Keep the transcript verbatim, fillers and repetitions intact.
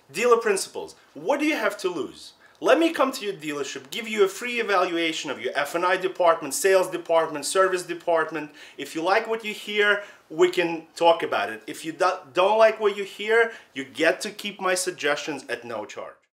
Dealer principals, what do you have to lose? Let me come to your dealership, give you a free evaluation of your F and I department, sales department, service department. If you like what you hear, we can talk about it. If you don't like what you hear, you get to keep my suggestions at no charge.